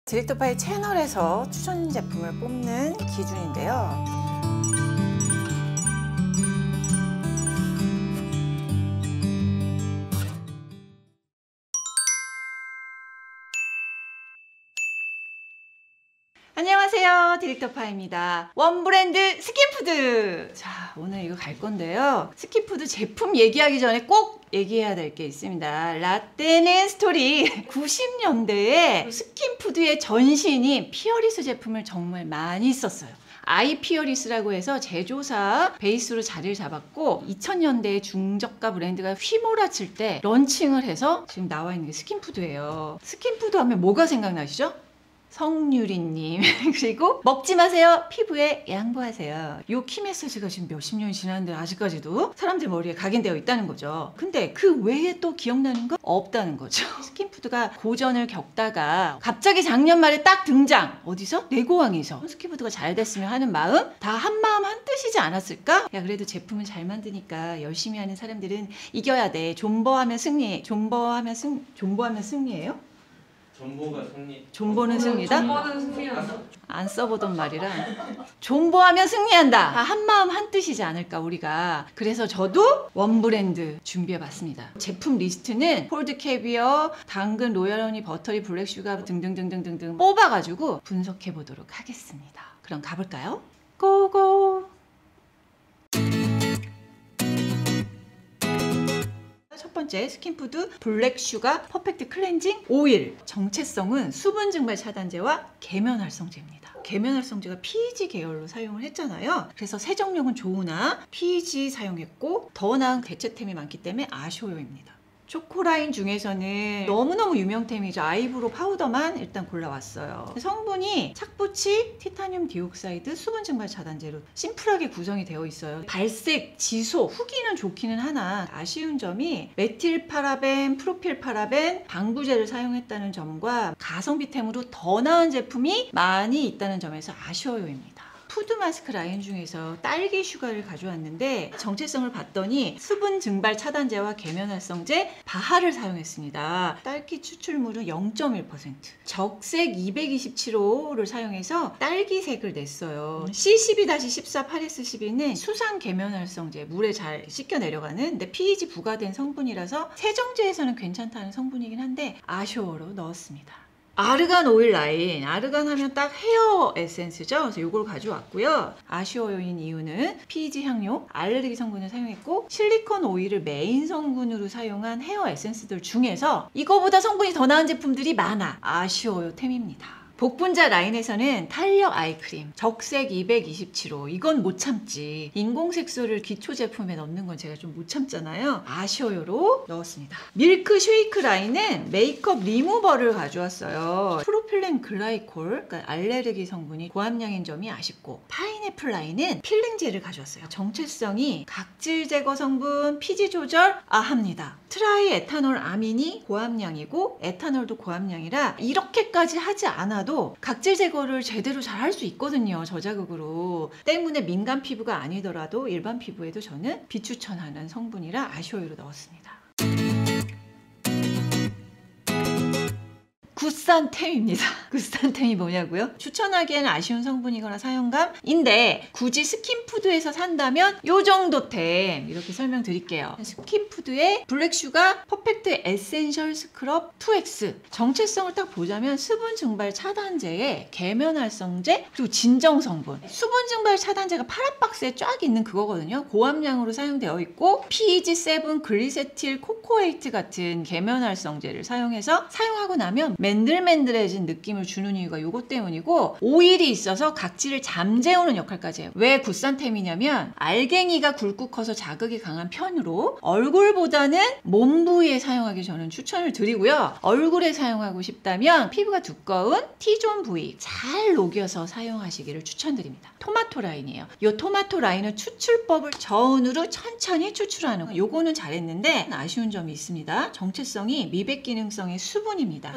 디렉터파이 채널에서 추천 제품을 뽑는 기준인데요. 안녕하세요, 디렉터파입니다. 원브랜드 스킨푸드. 자, 오늘 이거 갈 건데요. 스킨푸드 제품 얘기하기 전에 꼭 얘기해야 될 게 있습니다. 라떼는 스토리. 90년대에 스킨푸드의 전신인 피어리스 제품을 정말 많이 썼어요. 아이피어리스라고 해서 제조사 베이스로 자리를 잡았고 2000년대에 중저가 브랜드가 휘몰아칠 때 런칭을 해서 지금 나와 있는 게 스킨푸드예요. 스킨푸드 하면 뭐가 생각나시죠? 성유리님 그리고 먹지 마세요, 피부에 양보하세요. 요 키 메시지가 지금 몇십 년이 지났는데 아직까지도 사람들 머리에 각인되어 있다는 거죠. 근데 그 외에 또 기억나는 거 없다는 거죠. 스킨푸드가 고전을 겪다가 갑자기 작년 말에 딱 등장. 어디서? 레고왕에서. 스킨푸드가 잘 됐으면 하는 마음, 다 한마음 한뜻이지 않았을까? 야, 그래도 제품은 잘 만드니까 열심히 하는 사람들은 이겨야 돼. 존버하면 승리. 존버하면 승리예요? 존버가 승리. 존버는 승리다? 존버는 승리한다. 안 써보던 말이라. 존버하면 승리한다. 다 한마음 한뜻이지 않을까 우리가. 그래서 저도 원브랜드 준비해봤습니다. 제품 리스트는 폴드 캐비어, 당근, 로얄허니, 버터리, 블랙슈가 등등등등등등 뽑아가지고 분석해보도록 하겠습니다. 그럼 가볼까요? 고고! 첫 번째, 스킨푸드 블랙슈가 퍼펙트 클렌징 오일. 정체성은 수분 증발 차단제와 계면 활성제입니다. 계면 활성제가 PEG 계열로 사용을 했잖아요. 그래서 세정력은 좋으나 PEG 사용했고 더 나은 대체템이 많기 때문에 아쇼요입니다. 초코라인 중에서는 너무너무 유명템이죠. 아이브로우 파우더만 일단 골라왔어요. 성분이 착붙이, 티타늄 디옥사이드, 수분 증발 차단제로 심플하게 구성이 되어 있어요. 발색, 지소, 후기는 좋기는 하나 아쉬운 점이 메틸 파라벤, 프로필 파라벤, 방부제를 사용했다는 점과 가성비템으로 더 나은 제품이 많이 있다는 점에서 아쉬워요입니다. 푸드 마스크 라인 중에서 딸기 슈가를 가져왔는데 정체성을 봤더니 수분 증발 차단제와 계면 활성제, 바하를 사용했습니다. 딸기 추출물은 0.1%, 적색 227호를 사용해서 딸기색을 냈어요. C12-14 파리스12는 수상 계면 활성제, 물에 잘 씻겨 내려가는, 근데 PEG 부과된 성분이라서 세정제에서는 괜찮다는 성분이긴 한데 아쉬워로 넣었습니다. 아르간 오일 라인. 아르간 하면 딱 헤어 에센스죠. 그래서 이걸 가져왔고요. 아쉬워요인 이유는 PEG 향료, 알레르기 성분을 사용했고 실리콘 오일을 메인 성분으로 사용한 헤어 에센스들 중에서 이거보다 성분이 더 나은 제품들이 많아. 아쉬워요 템입니다. 복분자 라인에서는 탄력 아이크림, 적색 227호. 이건 못 참지. 인공색소를 기초 제품에 넣는 건 제가 좀 못 참잖아요. 아쉬워요로 넣었습니다. 밀크 쉐이크 라인은 메이크업 리무버를 가져왔어요. 프로필렌 글라이콜, 그러니까 알레르기 성분이 고함량인 점이 아쉽고, 파인애플 라인은 필링제를 가져왔어요. 정체성이 각질 제거 성분, 피지 조절 합니다. 트라이 에탄올 아민이 고함량이고 에탄올도 고함량이라 이렇게까지 하지 않아도 각질 제거를 제대로 잘 할 수 있거든요. 저자극으로. 때문에 민감 피부가 아니더라도 일반 피부에도 저는 비추천하는 성분이라 아쉬워요로 넣었습니다. 굿산템입니다. 굿산템이 뭐냐고요? 추천하기에는 아쉬운 성분이거나 사용감인데 굳이 스킨푸드에서 산다면 요 정도 템 이렇게 설명드릴게요. 스킨푸드의 블랙슈가 퍼펙트 에센셜 스크럽 2X. 정체성을 딱 보자면 수분 증발 차단제에 계면 활성제 그리고 진정 성분. 수분 증발 차단제가 파란 박스에 쫙 있는 그거거든요. 고함량으로 사용되어 있고 PEG7 글리세틸 코코에이트 같은 계면 활성제를 사용해서 사용하고 나면 맨들맨들해진 느낌을 주는 이유가 요것 때문이고, 오일이 있어서 각질을 잠재우는 역할까지 해요. 왜 굿산템이냐면 알갱이가 굵고 커서 자극이 강한 편으로 얼굴보다는 몸 부위에 사용하기 저는 추천을 드리고요. 얼굴에 사용하고 싶다면 피부가 두꺼운 T존 부위 잘 녹여서 사용하시기를 추천드립니다. 토마토 라인이에요. 이 토마토 라인은 추출법을 저온으로 천천히 추출하는 거. 요거는 잘했는데 아쉬운 점이 있습니다. 정체성이 미백 기능성의 수분입니다. 나이아신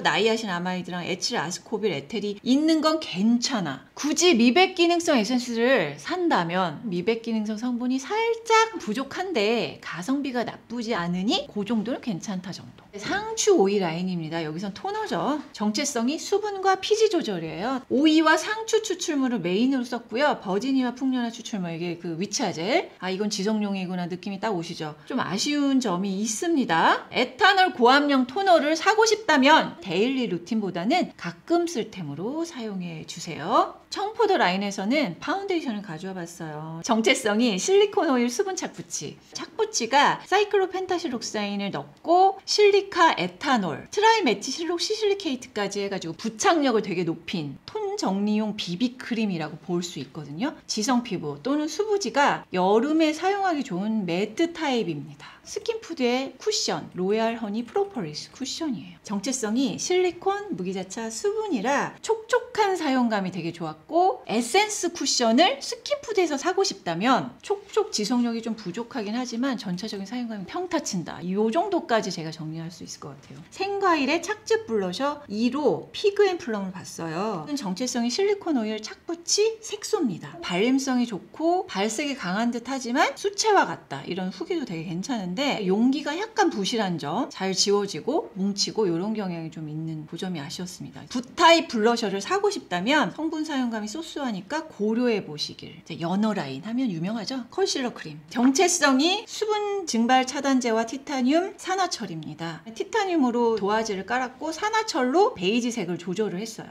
나이신아마이드랑 에틸 아스코빌 에텔이 있는 건 괜찮아. 굳이 미백 기능성 에센스를 산다면 미백 기능성 성분이 살짝 부족한데 가성비가 나쁘지 않으니 그 정도는 괜찮다 정도. 상추 오이 라인입니다. 여기선 토너죠. 정체성이 수분과 피지 조절이에요. 오이와 상추 추출물을 메인으로 썼고요. 버지니와 풍년화 추출물, 이게 그 위차젤. 아, 이건 지성용이구나 느낌이 딱 오시죠. 좀 아쉬운 점이 있습니다. 에탄올 고함량 토너를 사고 싶다면 데일리 루틴보다는 가끔 쓸 템으로 사용해 주세요. 청포도 라인에서는 파운데이션을 가져와 봤어요. 정체성이 실리콘 오일 수분 착붙이. 착붙이가 사이클로펜타실록사인을 넣고 실리카 에탄올, 트라이메티실록 시실리케이트까지 해가지고 부착력을 되게 높인 톤 정리용 비비크림이라고 볼 수 있거든요. 지성 피부 또는 수부지가 여름에 사용하기 좋은 매트 타입입니다. 스킨푸드의 쿠션, 로얄 허니 프로폴리스 쿠션이에요. 정체성이 실리콘, 무기자차, 수분이라 촉촉한 사용감이 되게 좋았고, 에센스 쿠션을 스킨푸드에서 사고 싶다면 촉촉 지속력이 좀 부족하긴 하지만 전체적인 사용감이 평타친다. 이 정도까지 제가 정리할 수 있을 것 같아요. 생과일의 착즙 블러셔 2로 피그 앤 플럼을 봤어요. 정체성이 실리콘 오일 착붙이 색소입니다. 발림성이 좋고 발색이 강한 듯 하지만 수채화 같다. 이런 후기도 되게 괜찮은데 용기가 약간 부실한 점, 잘 지워지고 뭉치고 이런 경향이 좀 있는 그 점이 아쉬웠습니다. 붓타입 블러셔를 사고 싶다면 성분 사용감이 소스하니까 고려해 보시길. 연어 라인 하면 유명하죠? 컨실러 크림. 정체성이 수분 증발 차단제와 티타늄 산화철입니다. 티타늄으로 도화지를 깔았고 산화철로 베이지색을 조절을 했어요.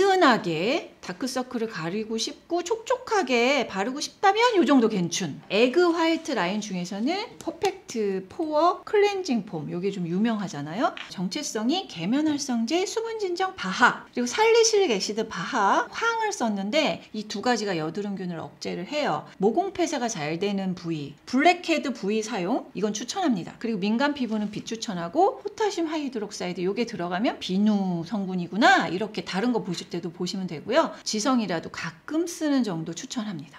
은은하게 다크서클을 가리고 싶고 촉촉하게 바르고 싶다면 이 정도 괜춘. 에그 화이트 라인 중에서는 퍼펙트 포어 클렌징 폼, 이게 좀 유명하잖아요. 정체성이 계면활성제, 수분진정 바하, 그리고 살리실릭 애시드 바하, 황을 썼는데 이 두 가지가 여드름균을 억제를 해요. 모공 폐쇄가 잘 되는 부위, 블랙헤드 부위 사용, 이건 추천합니다. 그리고 민감 피부는 비추천하고, 포타슘 하이드록사이드 이게 들어가면 비누 성분이구나, 이렇게 다른 거 보실 때도 보시면 되고요. 지성이라도 가끔 쓰는 정도 추천합니다.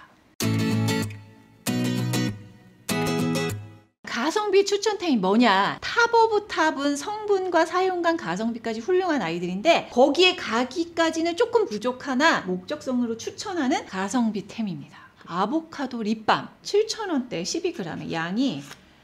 가성비 추천템이 뭐냐? 탑 오브 탑은 성분과 사용감, 가성비까지 훌륭한 아이들인데 거기에 가기까지는 조금 부족하나 목적성으로 추천하는 가성비템입니다. 아보카도 립밤 7,000원대 12g의 양이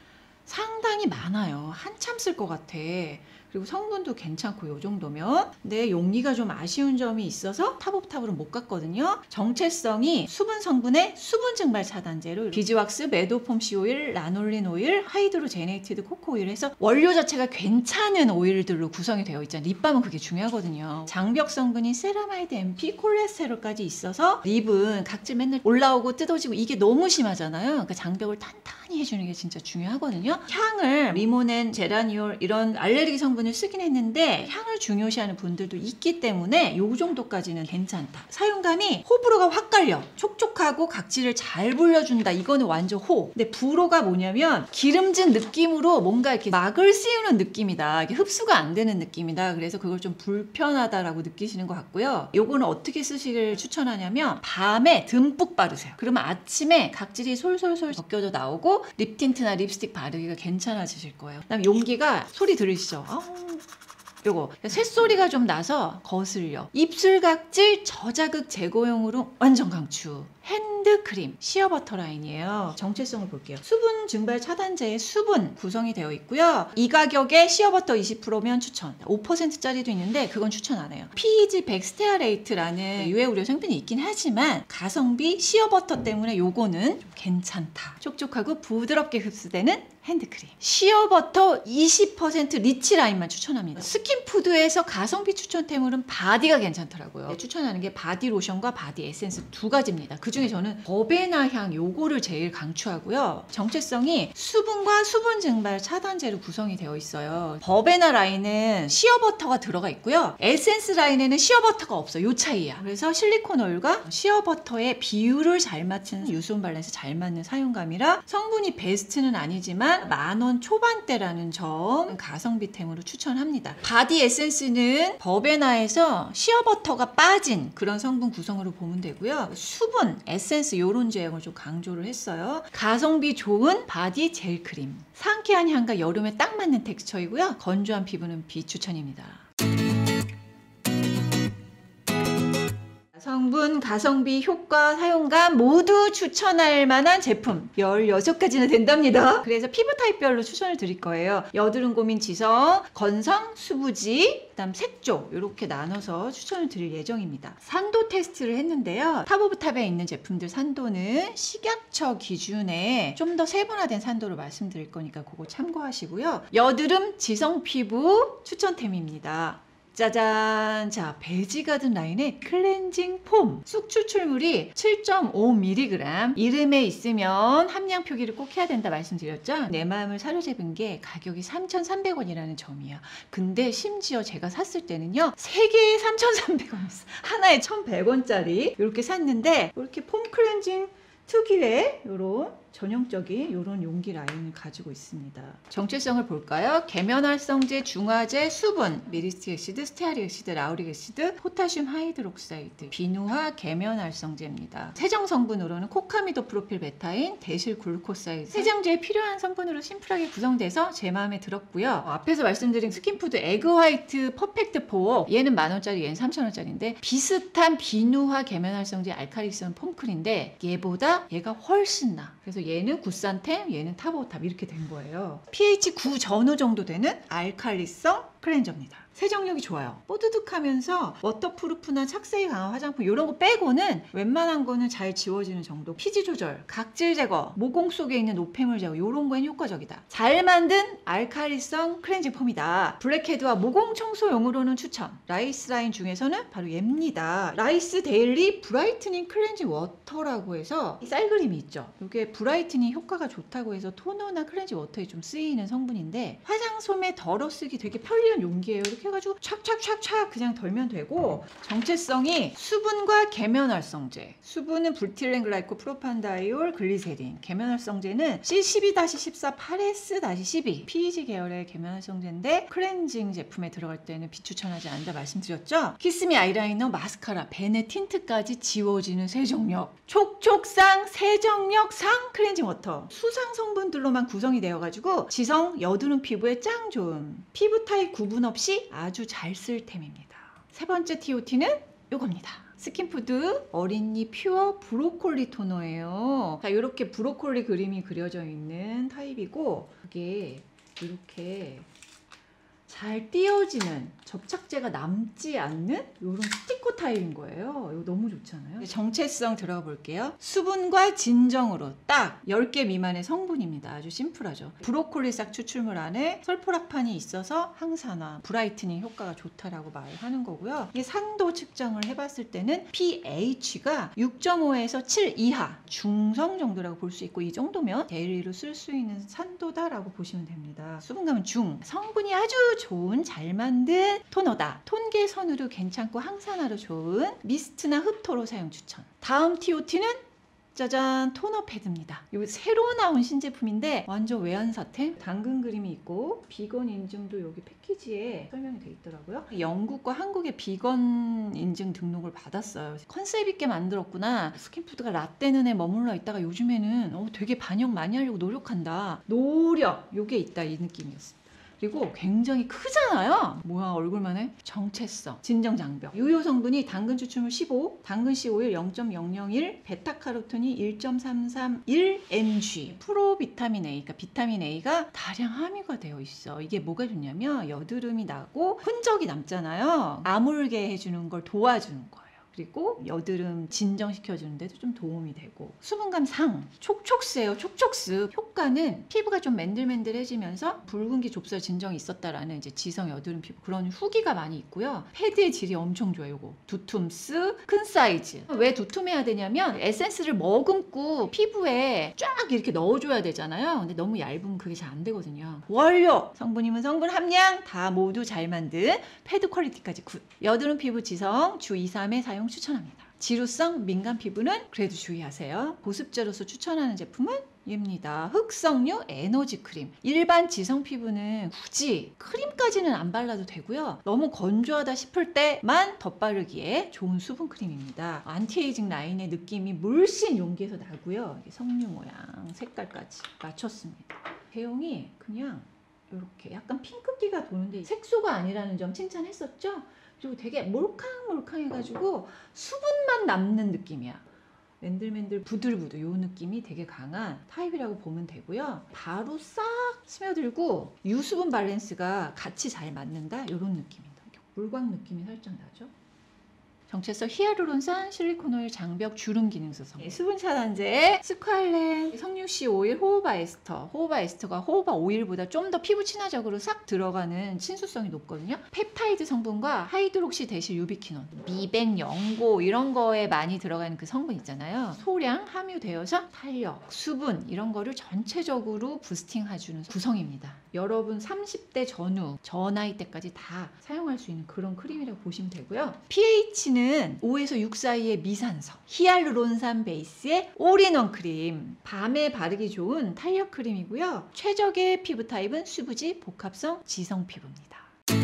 상당히 많아요. 한참 쓸 것 같아. 그리고 성분도 괜찮고 이 정도면. 근데 용기가 좀 아쉬운 점이 있어서 탑 오브 탑으로 못 갔거든요. 정체성이 수분 성분의 수분 증발 차단제로 비즈왁스, 메도폼시 오일, 라놀린 오일, 하이드로제네이티드 코코 오일 해서 원료 자체가 괜찮은 오일들로 구성이 되어 있잖아요. 립밤은 그게 중요하거든요. 장벽 성분인 세라마이드, MP, 콜레스테롤까지 있어서 립은 각질 맨날 올라오고 뜯어지고 이게 너무 심하잖아요. 그러니까 장벽을 탄탄히 해주는 게 진짜 중요하거든요. 향을 리모넨, 제라니올 이런 알레르기 성분 쓰긴 했는데 향을 중요시하는 분들도 있기 때문에 요 정도까지는 괜찮다. 사용감이 호불호가 확 갈려. 촉촉하고 각질을 잘 불려준다. 이거는 완전 호. 근데 불호가 뭐냐면 기름진 느낌으로 뭔가 이렇게 막을 씌우는 느낌이다. 이게 흡수가 안 되는 느낌이다. 그래서 그걸 좀 불편하다라고 느끼시는 것 같고요. 요거는 어떻게 쓰시길 추천하냐면 밤에 듬뿍 바르세요. 그러면 아침에 각질이 솔솔솔 벗겨져 나오고 립 틴트나 립스틱 바르기가 괜찮아지실 거예요. 그다음에 용기가 소리 들으시죠? 요거 쇳소리가 좀 나서 거슬려. 입술 각질 저자극 제거용으로 완전 강추. 핸드크림 시어버터 라인이에요. 정체성을 볼게요. 수분 증발 차단제의 수분 구성이 되어 있고요. 이 가격에 시어버터 20%면 추천. 5%짜리도 있는데 그건 추천 안 해요. PEG 백스테아레이트라는 유해 우려 성분이 있긴 하지만 가성비 시어버터 때문에 요거는 좀 괜찮다. 촉촉하고 부드럽게 흡수되는 핸드크림. 시어버터 20% 리치 라인만 추천합니다. 스킨푸드에서 가성비 추천템으로는 바디가 괜찮더라고요. 추천하는 게 바디 로션과 바디 에센스 두 가지입니다. 그 중에 저는 버베나 향 요거를 제일 강추하고요. 정체성이 수분과 수분 증발 차단제로 구성이 되어 있어요. 버베나 라인은 시어버터가 들어가 있고요. 에센스 라인에는 시어버터가 없어요. 요 차이야. 그래서 실리콘 오일과 시어버터의 비율을 잘 맞추는 유수분 밸런스 잘 맞는 사용감이라 성분이 베스트는 아니지만 10,000원 초반대라는 점 가성비템으로 추천합니다. 바디 에센스는 버베나에서 시어버터가 빠진 그런 성분 구성으로 보면 되고요. 수분, 에센스 요런 제형을 좀 강조를 했어요. 가성비 좋은 바디 젤 크림. 상쾌한 향과 여름에 딱 맞는 텍스처이고요. 건조한 피부는 비추천입니다. 가성비, 효과, 사용감 모두 추천할 만한 제품 16가지나 된답니다. 그래서 피부 타입별로 추천을 드릴 거예요. 여드름 고민 지성, 건성, 수부지, 그다음 색조 이렇게 나눠서 추천을 드릴 예정입니다. 산도 테스트를 했는데요. 탑 오브 탑에 있는 제품들 산도는 식약처 기준에 좀 더 세분화된 산도로 말씀드릴 거니까 그거 참고하시고요. 여드름 지성 피부 추천템입니다. 짜잔! 자, 베지가든 라인의 클렌징 폼 쑥 추출물이 7.5mg 이름에 있으면 함량 표기를 꼭 해야 된다 말씀드렸죠? 내 마음을 사로잡은 게 가격이 3,300원이라는 점이야. 근데 심지어 제가 샀을 때는요 3개에 3,300원이었어. 하나에 1,100원짜리 이렇게 샀는데 이렇게 폼 클렌징 특유의 이런 전형적인 이런 용기 라인을 가지고 있습니다. 정체성을 볼까요? 계면활성제, 중화제, 수분, 미리스틱 애시드, 스테아릭 애시드, 라우릭 애시드, 포타슘 하이드록사이드, 비누화 계면활성제입니다. 세정 성분으로는 코카미도 프로필 베타인, 데실 글루코사이드, 세정제에 필요한 성분으로 심플하게 구성돼서 제 마음에 들었고요. 앞에서 말씀드린 스킨푸드 에그 화이트 퍼펙트 포어 얘는 10,000원짜리, 얘는 3,000원짜리인데 비슷한 비누화 계면활성제 알칼리성 폼클인데 얘보다 얘가 훨씬 나. 그래서 얘는 굿산템, 얘는 탑오탑 이렇게 된 거예요. pH 9 전후 정도 되는 알칼리성 클렌저입니다. 세정력이 좋아요. 뽀드득하면서 워터프루프나 착색이 강한 화장품 이런 거 빼고는 웬만한 거는 잘 지워지는 정도. 피지 조절, 각질 제거, 모공 속에 있는 노폐물 제거 이런 거엔 효과적이다. 잘 만든 알칼리성 클렌징 폼이다. 블랙헤드와 모공 청소용으로는 추천. 라이스 라인 중에서는 바로 얘입니다. 라이스 데일리 브라이트닝 클렌징 워터라고 해서 이 쌀그림이 있죠. 이게 브라이트닝 효과가 좋다고 해서 토너나 클렌징 워터에 좀 쓰이는 성분인데 화장솜에 덜어 쓰기 되게 편리한 용기예요. 이렇게 해가지고 촥촥촥촥 그냥 덜면 되고 정체성이 수분과 계면활성제. 수분은 불틸렌글라이콜, 프로판다이올, 글리세린. 계면활성제는 C12-14 8S-12 PEG 계열의 계면활성제인데 클렌징 제품에 들어갈 때는 비추천하지 않는다 말씀드렸죠. 키스미 아이라이너, 마스카라, 벤의 틴트까지 지워지는 세정력. 촉촉상 세정력상 클렌징 워터. 수상 성분들로만 구성이 되어가지고 지성 여드름 피부에 짱 좋은 피부 타입 구분 없이 아주 잘 쓸 템입니다. 세 번째 TOT는 요겁니다. 스킨푸드 어린이 퓨어 브로콜리 토너예요. 자, 이렇게 브로콜리 그림이 그려져 있는 타입이고 이게 이렇게 잘 띄어지는 접착제가 남지 않는 이런 스티커 타입인 거예요. 이거 너무 좋잖아요. 정체성 들어가 볼게요. 수분과 진정으로 딱 10개 미만의 성분입니다. 아주 심플하죠. 브로콜리 싹 추출물 안에 설포락판이 있어서 항산화, 브라이트닝 효과가 좋다라고 말하는 거고요. 이 산도 측정을 해봤을 때는 pH가 6.5에서 7 이하 중성 정도라고 볼 수 있고 이 정도면 데일리로 쓸 수 있는 산도다라고 보시면 됩니다. 수분감은 중, 성분이 아주 좋은 잘 만든 토너다. 톤 개선으로 괜찮고 항산화로 좋은 미스트나 흡토로 사용 추천. 다음 TOT는 짜잔 토너 패드입니다. 이거 새로 나온 신제품인데 완전 외환사템. 당근 그림이 있고 비건 인증도 여기 패키지에 설명이 돼 있더라고요. 영국과 한국의 비건 인증 등록을 받았어요. 컨셉 있게 만들었구나. 스킨푸드가 라떼는에 머물러 있다가 요즘에는 되게 반영 많이 하려고 노력한다. 노력 요게 있다 이 느낌이었습니다. 그리고 굉장히 크잖아요. 뭐야 얼굴만 해? 정체성, 진정장벽. 유효 성분이 당근 추출물 15, 당근 씨 오일 0.001, 베타카로틴이 1.331mg, 프로비타민 A, 그러니까 비타민 A가 다량 함유가 되어 있어. 이게 뭐가 좋냐면 여드름이 나고 흔적이 남잖아요. 아물게 해주는 걸 도와주는 거예요. 그리고 여드름 진정시켜주는 데도 좀 도움이 되고 수분감 상, 촉촉스예요. 촉촉스. 효과는 피부가 좀 맨들맨들해지면서 붉은기 좁쌀 진정이 있었다라는 이제 지성 여드름 피부 그런 후기가 많이 있고요. 패드의 질이 엄청 좋아요. 요거 두툼스, 큰 사이즈. 왜 두툼해야 되냐면 에센스를 머금고 피부에 쫙 이렇게 넣어줘야 되잖아요. 근데 너무 얇으면 그게 잘 안 되거든요. 원료, 성분이면 성분 함량 다 모두 잘 만든 패드 퀄리티까지 굿. 여드름 피부 지성 주 2, 3회 사용 추천합니다. 지루성 민감 피부는 그래도 주의하세요. 보습제로서 추천하는 제품은 얘입니다. 흑성류 에너지 크림. 일반 지성 피부는 굳이 크림까지는 안 발라도 되고요. 너무 건조하다 싶을 때만 덧바르기에 좋은 수분 크림입니다. 안티에이징 라인의 느낌이 물씬 용기에서 나고요. 성류 모양 색깔까지 맞췄습니다. 대용이 그냥 이렇게 약간 핑크기가 도는데 색소가 아니라는 점 칭찬했었죠? 그리고 되게 몰캉몰캉해가지고 수분만 남는 느낌이야. 맨들맨들 부들부들 요 느낌이 되게 강한 타입이라고 보면 되고요. 바로 싹 스며들고 유수분 밸런스가 같이 잘 맞는다 이런 느낌입니다. 물광 느낌이 살짝 나죠. 정체성 히알루론산 실리콘오일 장벽 주름 기능성 수분 차단제 스ኳ렌 석류씨 오일 호호바 에스터. 호호바 에스터가 호호바 오일보다 좀 더 피부 친화적으로 싹 들어가는 친수성이 높거든요. 펩타이드 성분과 하이드록시 대실 유비퀴논, 미백, 연고 이런 거에 많이 들어가는 그 성분 있잖아요. 소량 함유되어서 탄력, 수분 이런 거를 전체적으로 부스팅해주는 구성입니다. 여러분 30대 전후, 저 나이 때까지 다 사용할 수 있는 그런 크림이라고 보시면 되고요. pH는 5에서 6 사이의 미산성, 히알루론산 베이스의 올인원 크림, 밤에 바르기 좋은 탄력 크림이고요. 최적의 피부 타입은 수부지, 복합성, 지성 피부입니다.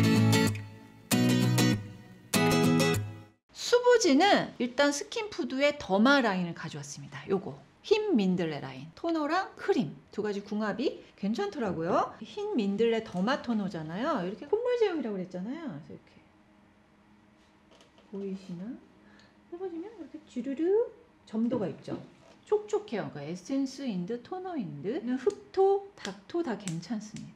수부지는 일단 스킨푸드의 더마 라인을 가져왔습니다. 요거 흰 민들레 라인, 토너랑 크림 두 가지 궁합이 괜찮더라고요. 흰 민들레 더마 토너잖아요. 이렇게 콧물 제형이라고 그랬잖아요. 그래서 이렇게 보이시나? 해보시면 이렇게 주르르 점도가 있죠. 촉촉해요. 그러니까 에센스인 듯 토너인 듯 흡토, 닥토 다 괜찮습니다.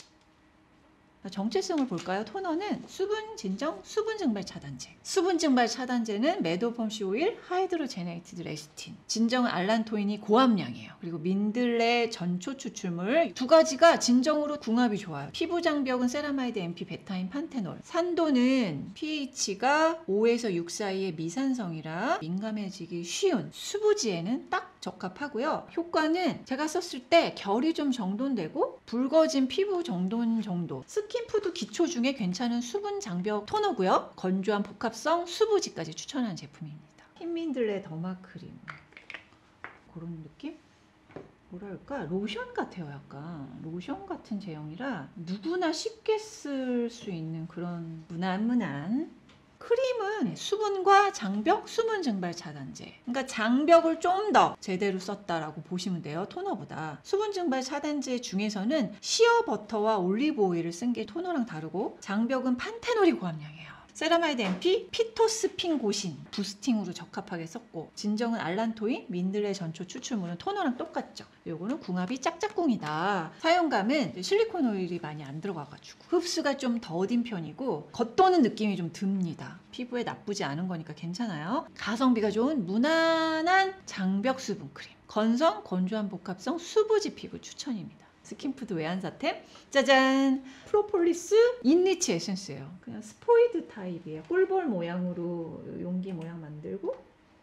정체성을 볼까요? 토너는 수분 진정, 수분 증발 차단제. 수분 증발 차단제는 메도폼시 오일, 하이드로제네이티드 레시틴. 진정은 알란토인이 고함량이에요. 그리고 민들레 전초 추출물 두 가지가 진정으로 궁합이 좋아요. 피부 장벽은 세라마이드, MP, 베타인, 판테놀. 산도는 pH가 5에서 6 사이의 미산성이라 민감해지기 쉬운 수부지에는 딱 적합하고요. 효과는 제가 썼을 때 결이 좀 정돈되고 붉어진 피부 정도. 스킨푸드 기초 중에 괜찮은 수분 장벽 토너고요. 건조한 복합성 수부지까지 추천하는 제품입니다. 흰민들레 더마 크림 그런 느낌? 뭐랄까 로션 같아요. 약간 로션 같은 제형이라 누구나 쉽게 쓸 수 있는 그런 무난무난 크림은 수분과 장벽, 수분 증발 차단제. 그러니까 장벽을 좀 더 제대로 썼다라고 보시면 돼요. 토너보다. 수분 증발 차단제 중에서는 시어 버터와 올리브 오일을 쓴 게 토너랑 다르고 장벽은 판테놀이 고함량이에요. 세라마이드 MP, 피토스핀고신 부스팅으로 적합하게 썼고 진정은 알란토인, 민들레 전초 추출물은 토너랑 똑같죠. 요거는 궁합이 짝짝꿍이다. 사용감은 실리콘 오일이 많이 안 들어가가지고 흡수가 좀 더딘 편이고 겉도는 느낌이 좀 듭니다. 피부에 나쁘지 않은 거니까 괜찮아요. 가성비가 좋은 무난한 장벽 수분 크림. 건성, 건조한 복합성 수부지 피부 추천입니다. 스킨푸드 외환사템 짜잔! 프로폴리스 인리치 에센스예요. 그냥 스포이드 타입이에요. 꿀볼 모양으로 용기 모양 만들고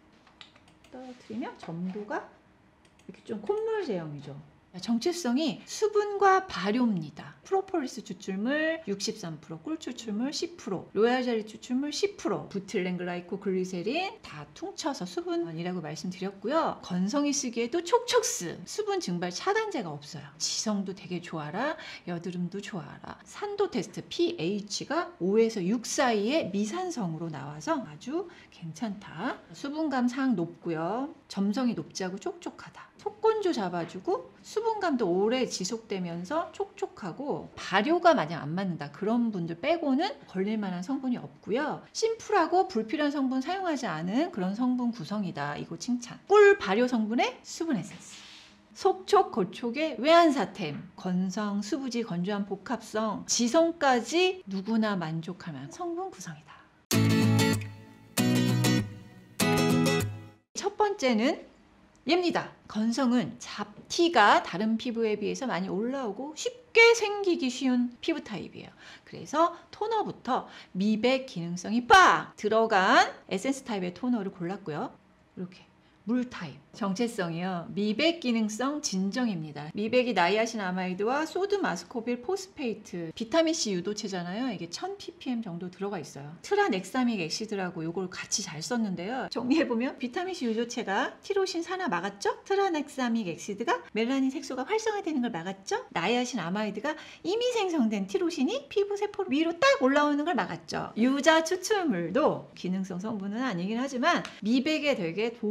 떨어뜨리면 점도가 이렇게 좀 콧물 제형이죠. 정체성이 수분과 발효입니다. 프로폴리스 추출물 63%, 꿀 추출물 10%, 로얄 젤리 추출물 10%, 부틸렌 글라이코 글리세린 다 퉁쳐서 수분이라고 말씀드렸고요. 건성이 쓰기에도 촉촉스, 수분 증발 차단제가 없어요. 지성도 되게 좋아라, 여드름도 좋아라. 산도 테스트 pH가 5에서 6 사이의 미산성으로 나와서 아주 괜찮다. 수분감 상 높고요. 점성이 높지 않고 촉촉하다. 속건조 잡아주고 수분감도 오래 지속되면서 촉촉하고 발효가 만약 안 맞는다 그런 분들 빼고는 걸릴만한 성분이 없고요. 심플하고 불필요한 성분 사용하지 않은 그런 성분 구성이다. 이거 칭찬. 꿀 발효 성분의 수분 에센스. 속촉, 고촉의 외환사템, 건성, 수부지, 건조한 복합성, 지성까지 누구나 만족할 만한 성분 구성이다. 첫 번째는 얘입니다. 건성은 잡티가 다른 피부에 비해서 많이 올라오고 쉽게 생기기 쉬운 피부 타입이에요. 그래서 토너부터 미백 기능성이 빡 들어간 에센스 타입의 토너를 골랐고요. 이렇게 물 타입. 정체성이요. 미백 기능성 진정입니다. 미백이 나이아신아마이드와 소드 마스코빌 포스페이트 비타민C 유도체잖아요. 이게 1000ppm 정도 들어가 있어요. 트라넥사믹 액시드라고 이걸 같이 잘 썼는데요. 정리해보면 비타민C 유도체가 티로신 산화 막았죠? 트라넥사믹 액시드가 멜라닌 색소가 활성화되는 걸 막았죠? 나이아신아마이드가 이미 생성된 티로신이 피부 세포 위로 딱 올라오는 걸 막았죠. 유자 추출물도 기능성 성분은 아니긴 하지만 미백에 되게 도움을 줘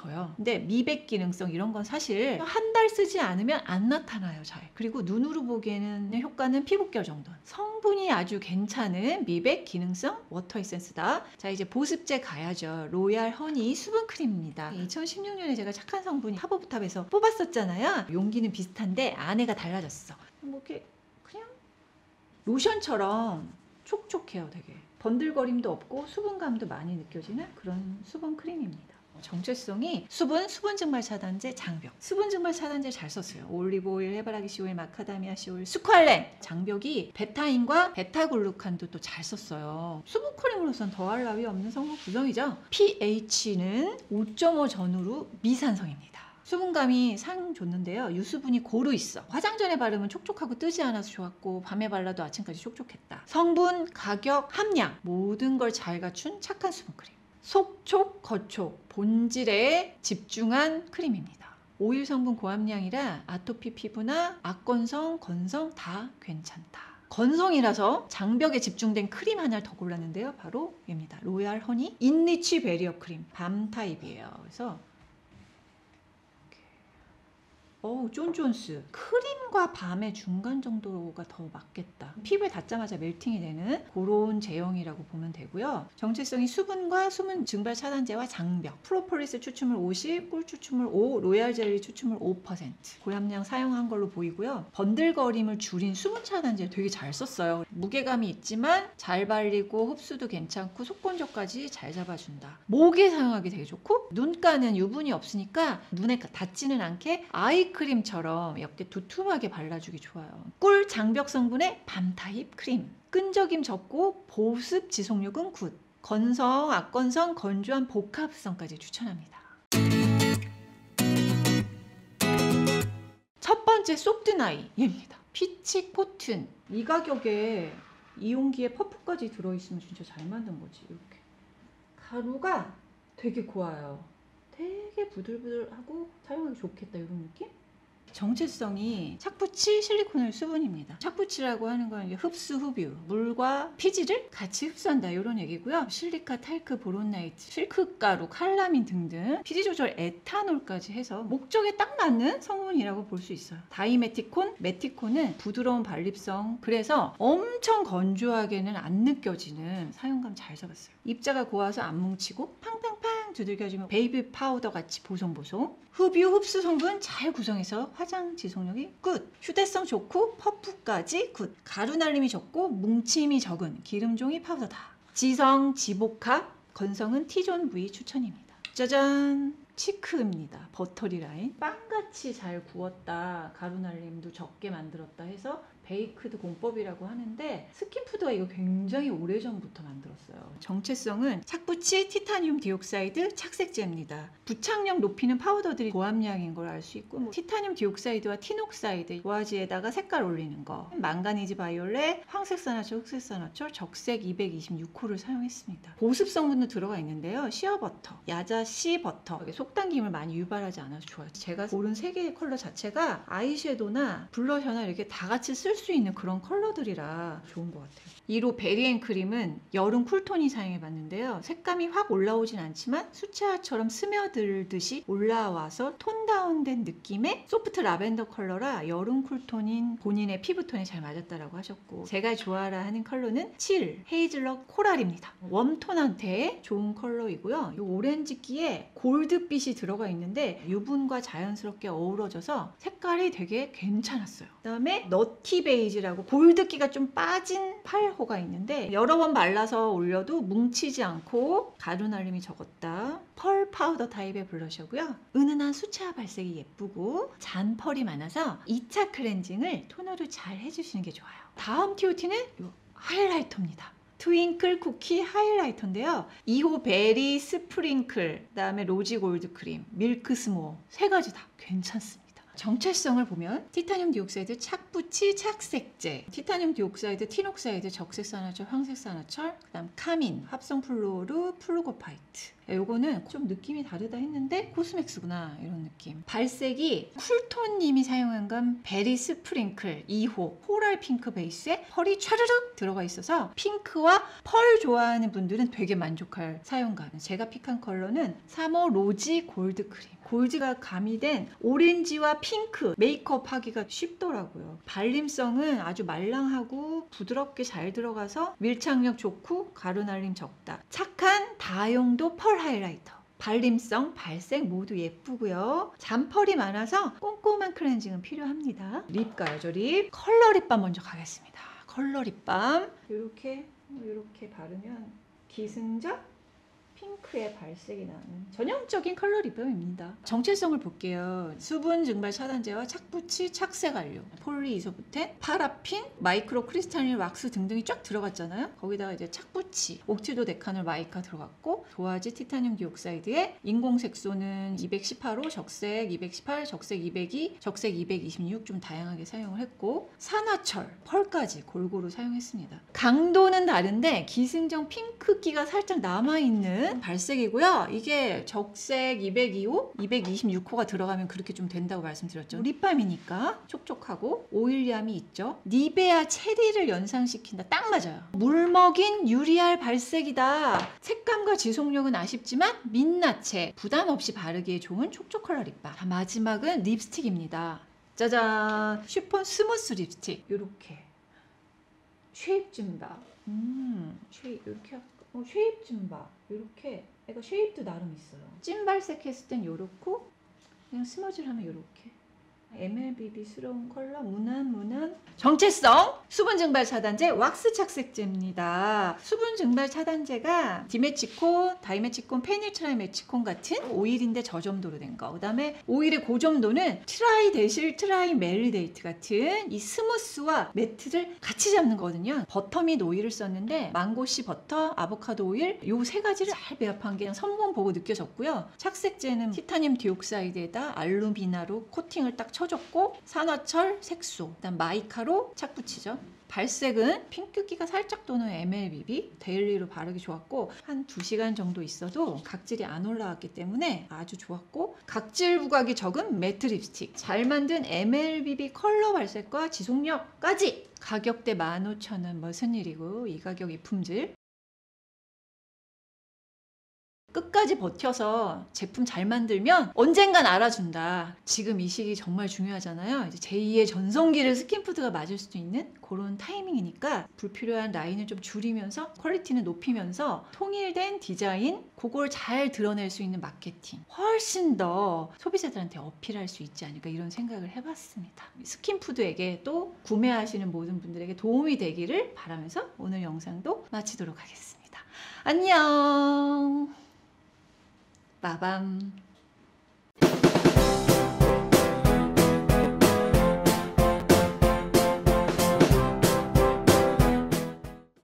줘요. 근데 미백 기능성 이런 건 사실 한 달 쓰지 않으면 안 나타나요, 잘. 그리고 눈으로 보기에는 효과는 피부결 정도. 성분이 아주 괜찮은 미백 기능성 워터 에센스다. 자, 이제 보습제 가야죠. 로얄 허니 수분 크림입니다. 2016년에 제가 착한 성분이 하버브탑에서 뽑았었잖아요. 용기는 비슷한데 안에가 달라졌어. 뭐 이렇게 그냥 로션처럼 촉촉해요, 되게. 번들거림도 없고 수분감도 많이 느껴지는 그런 수분 크림입니다. 정체성이 수분 증발 차단제, 장벽. 수분 증발 차단제 잘 썼어요. 올리브오일, 해바라기 씨오일, 마카다미아 씨오일, 스퀄렌. 장벽이 베타인과 베타글루칸도 또 잘 썼어요. 수분 크림으로선 더할 나위 없는 성분 구성이죠. pH는 5.5 전후로 미산성입니다. 수분감이 상 좋는데요. 유수분이 고루 있어. 화장 전에 바르면 촉촉하고 뜨지 않아서 좋았고 밤에 발라도 아침까지 촉촉했다. 성분, 가격, 함량 모든 걸 잘 갖춘 착한 수분크림. 속촉, 겉촉, 본질에 집중한 크림입니다. 오일 성분 고함량이라 아토피 피부나 악건성, 건성 다 괜찮다. 건성이라서 장벽에 집중된 크림 하나를 더 골랐는데요. 바로 얘입니다. 로얄 허니 인리치 베리어 크림. 밤 타입이에요. 그래서 존존스. 크림과 밤의 중간 정도가 더 맞겠다. 피부에 닿자마자 멜팅이 되는 그런 제형이라고 보면 되고요. 정체성이 수분과 수분 증발 차단제와 장벽. 프로폴리스 추출물 50, 꿀 추출물 5, 로얄 젤리 추출물 5%. 고함량 사용한 걸로 보이고요. 번들거림을 줄인 수분 차단제 되게 잘 썼어요. 무게감이 있지만 잘 발리고 흡수도 괜찮고 속건조까지 잘 잡아준다. 목에 사용하기 되게 좋고 눈가는 유분이 없으니까 눈에 닿지는 않게 아이크림처럼 이렇게 두툼하게 발라주기 좋아요. 꿀 장벽 성분의 밤 타입 크림. 끈적임 적고 보습 지속력은 굿. 건성, 악건성, 건조한 복합성까지 추천합니다. 첫 번째 속드나이 얘입니다. 피치 코튼. 이 가격에 이용기에 퍼프까지 들어있으면 진짜 잘 만든 거지. 이렇게 가루가 되게 고와요. 되게 부들부들하고 사용하기 좋겠다 이런 느낌? 정체성이 착붙이 실리콘을 수분입니다. 착붙이라고 하는 건 이제 흡수 흡유, 물과 피지를 같이 흡수한다 이런 얘기고요. 실리카, 탈크, 보론나이트, 실크가루, 칼라민 등등 피지 조절 에탄올까지 해서 목적에 딱 맞는 성분이라고 볼 수 있어요. 다이메티콘, 메티콘은 부드러운 발립성, 그래서 엄청 건조하게는 안 느껴지는 사용감 잘 잡았어요. 입자가 고와서 안 뭉치고 팡팡팡 두들겨주면 베이비 파우더 같이 보송보송. 흡유 흡수 성분 잘 구성해서 화장 지속력이 굿. 휴대성 좋고 퍼프까지 굿. 가루 날림이 적고 뭉침이 적은 기름종이 파우더다. 지성, 지복합, 건성은 T존 V 추천입니다. 짜잔! 치크입니다. 버터리 라인. 빵같이 잘 구웠다. 가루 날림도 적게 만들었다 해서 베이크드 공법이라고 하는데 스킨푸드가 이거 굉장히 오래전부터 만들었어요. 정체성은 착붙이 티타늄 디옥사이드 착색제입니다. 부착력 높이는 파우더들이 고함량인 걸 알 수 있고 티타늄 디옥사이드와 티녹사이드 도화지에다가 색깔 올리는 거, 망가니즈 바이올렛, 황색산화철, 흑색산화철, 적색 226호를 사용했습니다. 보습 성분도 들어가 있는데요. 시어버터, 야자씨 버터, 속당김을 많이 유발하지 않아서 좋아요. 제가 고른 3개의 컬러 자체가 아이섀도우나 블러셔나 이렇게 다 같이 쓸 수 있는 그런 컬러들이라 좋은 것 같아요. 2로 베리앤 크림은 여름 쿨톤이 사용해봤는데요. 색감이 확 올라오진 않지만 수채화처럼 스며들듯이 올라와서 톤 다운된 느낌의 소프트 라벤더 컬러라 여름 쿨톤인 본인의 피부톤에 잘 맞았다라고 하셨고, 제가 좋아라 하는 컬러는 7 헤이즐넛 코랄입니다. 웜톤한테 좋은 컬러이고요. 이 오렌지기에 골드빛이 들어가 있는데 유분과 자연스럽게 어우러져서 색깔이 되게 괜찮았어요. 그 다음에 너티 베이지라고 골드기가 좀 빠진 8호가 있는데 여러 번 발라서 올려도 뭉치지 않고 가루 날림이 적었다. 펄 파우더 타입의 블러셔고요. 은은한 수채화 발색이 예쁘고 잔펄이 많아서 2차 클렌징을 토너로 잘 해주시는 게 좋아요. 다음 TOT는 이 하이라이터입니다. 트윙클 쿠키 하이라이터인데요. 2호 베리 스프링클, 그다음에 로지 골드 크림, 밀크 스모어 3가지 다 괜찮습니다. 정체성을 보면 티타늄 디옥사이드 착붙이 착색제, 티타늄 디옥사이드 티녹사이드 적색산화철 황색산화철, 그다음 카민 합성 플루오르 플루고파이트. 요거는 좀 느낌이 다르다 했는데 코스맥스구나 이런 느낌. 발색이 쿨톤님이 사용한 건 베리 스프링클 2호 코랄 핑크 베이스에 펄이 촤르륵 들어가 있어서 핑크와 펄 좋아하는 분들은 되게 만족할 사용감. 제가 픽한 컬러는 3호 로지 골드 크림. 골드가 가미된 오렌지와 핑크 메이크업 하기가 쉽더라고요. 발림성은 아주 말랑하고 부드럽게 잘 들어가서 밀착력 좋고 가루 날림 적다. 착한 다용도 펄 하이라이터. 발림성, 발색 모두 예쁘고요. 잔펄이 많아서 꼼꼼한 클렌징은 필요합니다. 립 가야죠, 립. 컬러 립밤 먼저 가겠습니다. 컬러 립밤. 이렇게 바르면 기승적 핑크의 발색이 나는 전형적인 컬러 립밤입니다. 정체성을 볼게요. 수분 증발 차단제와 착붙이 착색 완료, 폴리이소부텐, 파라핀, 마이크로 크리스탈린 왁스 등등이 쫙 들어갔잖아요. 거기다가 이제 착붙이, 옥티도 데카놀 마이카 들어갔고, 도화지 티타늄 디옥사이드에 인공색소는 218호, 적색 218, 적색 202, 적색 226 좀 다양하게 사용을 했고, 산화철, 펄까지 골고루 사용했습니다. 강도는 다른데 기승전 핑크기가 살짝 남아있는 발색이고요. 이게 적색 202호, 226호가 들어가면 그렇게 좀 된다고 말씀드렸죠. 립밤이니까 촉촉하고 오일리함이 있죠. 니베아 체리를 연상시킨다. 딱 맞아요. 물먹인 유리알 발색이다. 색감과 지속력은 아쉽지만 민낯에 부담 없이 바르기에 좋은 촉촉 컬러 립밤. 자, 마지막은 립스틱입니다. 짜잔! 쉬폰 스무스 립스틱. 요렇게 쉐입 좀 봐. 쉐입 이렇게 쉐입 좀 봐. 이렇게 애가 쉐입도 나름 있어요. 찐 발색했을 땐 요렇고 그냥 스머지를 하면 요렇게 MLBB스러운 컬러 무난 정체성 수분 증발 차단제 왁스 착색제입니다. 수분 증발 차단제가 디메치콘, 다이메치콘, 페닐트라이메치콘 같은 오일인데 저점도로 된 거. 그다음에 오일의 고점도는 트라이데실, 트라이멜리데이트 같은 이 스무스와 매트를 같이 잡는 거거든요. 버터밋 오일을 썼는데 망고씨 버터, 아보카도 오일 요 세 가지를 잘 배합한 게 성분 보고 느껴졌고요. 착색제는 티타늄 디옥사이드에다 알루미나로 코팅을 딱 쳐줬고, 산화철, 색소, 그다음 마이카로 착붙이죠. 발색은 핑크기가 살짝 도는 MLBB 데일리로 바르기 좋았고, 한 2시간 정도 있어도 각질이 안 올라왔기 때문에 아주 좋았고, 각질 부각이 적은 매트 립스틱, 잘 만든 MLBB 컬러 발색과 지속력까지. 가격대 15,000원 무슨 일이고, 이 가격 이 품질. 끝까지 버텨서 제품 잘 만들면 언젠간 알아준다. 지금 이 시기 정말 중요하잖아요. 이제 제2의 전성기를 스킨푸드가 맞을 수도 있는 그런 타이밍이니까 불필요한 라인을 좀 줄이면서 퀄리티는 높이면서 통일된 디자인, 그걸 잘 드러낼 수 있는 마케팅, 훨씬 더 소비자들한테 어필할 수 있지 않을까 이런 생각을 해봤습니다. 스킨푸드에게 또 구매하시는 모든 분들에게 도움이 되기를 바라면서 오늘 영상도 마치도록 하겠습니다. 안녕. 빠밤.